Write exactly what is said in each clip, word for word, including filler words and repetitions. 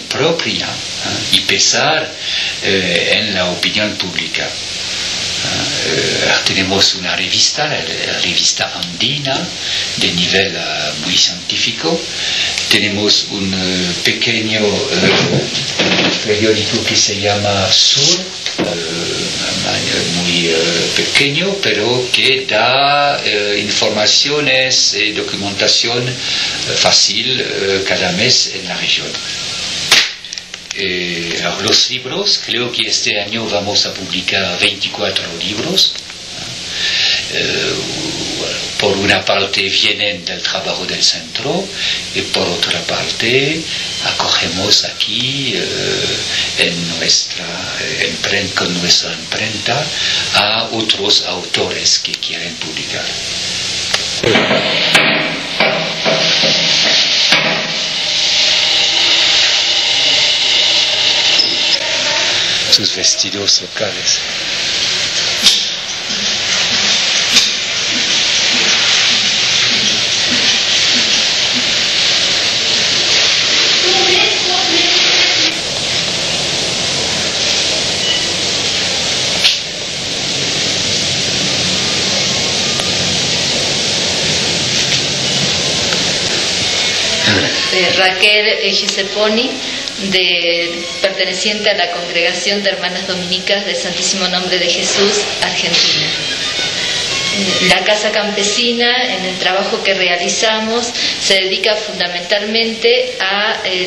propia ¿eh? y pesar eh, en la opinión pública. Eh, tenemos una revista, la, la revista andina, de nivel uh, muy científico. Tenemos un uh, pequeño uh, periódico que se llama Sur, uh, muy uh, pequeño, pero que da uh, informaciones y documentación uh, fácil uh, cada mes en la región. Eh, los libros, creo que este año vamos a publicar veinticuatro libros. Eh, por una parte vienen del trabajo del centro y por otra parte acogemos aquí eh, en nuestra imprenta, con nuestra imprenta a otros autores que quieren publicar. Sus vestidos locales. Eh, Raquel Egiseponi, de, perteneciente a la Congregación de Hermanas Dominicas del Santísimo Nombre de Jesús, Argentina. La Casa Campesina, en el trabajo que realizamos, se dedica fundamentalmente a eh,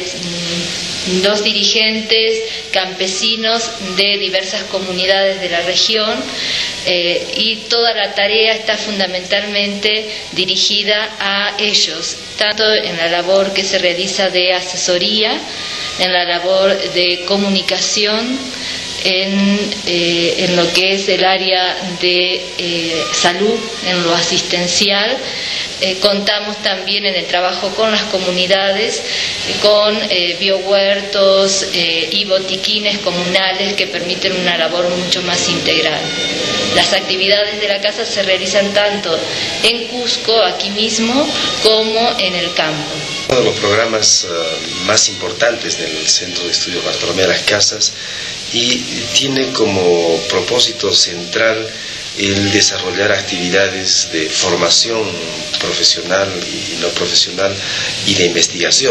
dos dirigentes campesinos de diversas comunidades de la región, eh, y toda la tarea está fundamentalmente dirigida a ellos, tanto en la labor que se realiza de asesoría, en la labor de comunicación, en, eh, en lo que es el área de eh, salud, en lo asistencial. Eh, contamos también en el trabajo con las comunidades, eh, con eh, biohuertos eh, y botiquines comunales que permiten una labor mucho más integral. Las actividades de la casa se realizan tanto en Cusco, aquí mismo, como en el campo. Uno de los programas uh, más importantes del Centro de Estudios Bartolomé de las Casas, y tiene como propósito central el desarrollar actividades de formación profesional y no profesional y de investigación.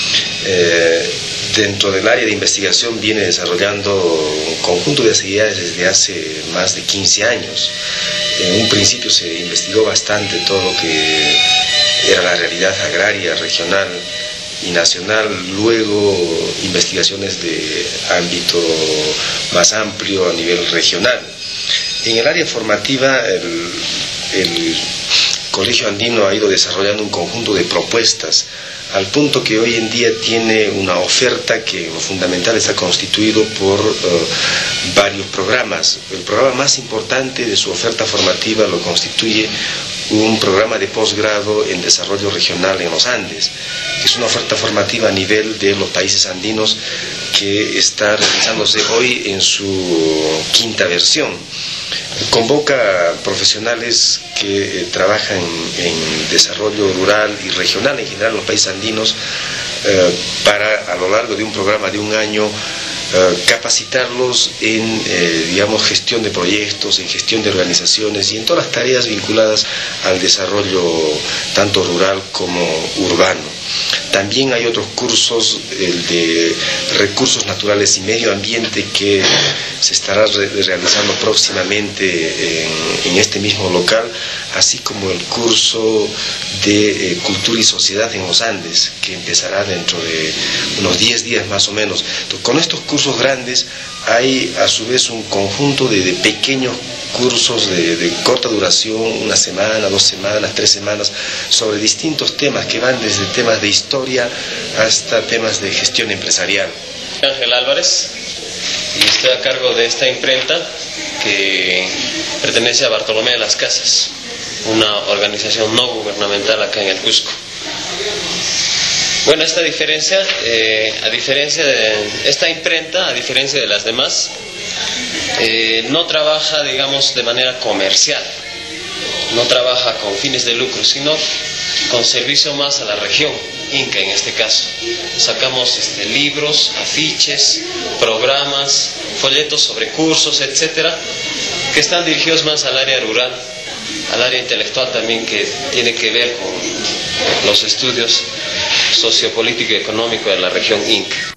Eh, dentro del área de investigación viene desarrollando un conjunto de actividades desde hace más de quince años. En un principio se investigó bastante todo lo que era la realidad agraria, regional y nacional, luego investigaciones de ámbito más amplio a nivel regional. En el área formativa, el, el Colegio Andino ha ido desarrollando un conjunto de propuestas, al punto que hoy en día tiene una oferta que lo fundamental está constituido por uh, varios programas. El programa más importante de su oferta formativa lo constituye un programa de posgrado en desarrollo regional en los Andes. Es una oferta formativa a nivel de los países andinos que está realizándose hoy en su quinta versión. Convoca a profesionales que eh, trabajan en desarrollo rural y regional en general en los países andinos eh, para, a lo largo de un programa de un año, Uh, capacitarlos en, eh, digamos, gestión de proyectos, en gestión de organizaciones y en todas las tareas vinculadas al desarrollo tanto rural como urbano. También hay otros cursos, el de recursos naturales y medio ambiente, que se estará re realizando próximamente en, en este mismo local, así como el curso de eh, cultura y sociedad en los Andes, que empezará dentro de unos diez días más o menos. Entonces, con estos cursos grandes hay a su vez un conjunto de, de pequeños cursos de, de corta duración, una semana, dos semanas, tres semanas, sobre distintos temas que van desde temas de historia hasta temas de gestión empresarial. Ángel Álvarez, y estoy a cargo de esta imprenta que pertenece a Bartolomé de las Casas, una organización no gubernamental acá en el Cusco. Bueno, esta diferencia, eh, a diferencia de esta imprenta, a diferencia de las demás, eh, no trabaja, digamos, de manera comercial, no trabaja con fines de lucro, sino con servicio más a la región. Inca en este caso. Sacamos este, libros, afiches, programas, folletos sobre cursos, etcétera, que están dirigidos más al área rural, al área intelectual también, que tiene que ver con los estudios sociopolítico y económico de la región Inca.